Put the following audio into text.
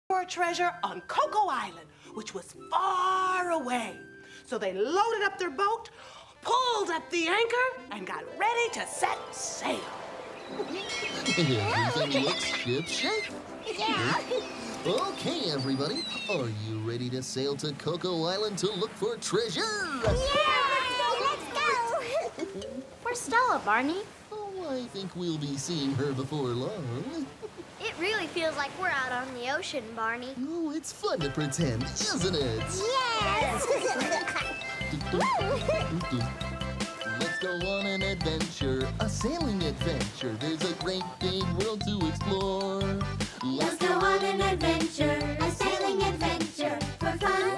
for treasure on Cocoa Island, which was far away. So they loaded up their boat, pulled up the anchor, and got ready to set sail. Everything looks ship-shape. Yeah. Okay, everybody. Are you ready to sail to Cocoa Island to look for treasure? Yeah, let's go. Where's Stella, Barney? Oh, I think we'll be seeing her before long. It really feels like we're out on the ocean, Barney. Oh, it's fun to pretend, isn't it? Yes. Let's go on an adventure, a sailing adventure. There's a great big world to explore. Let's go on an adventure, a sailing adventure, for fun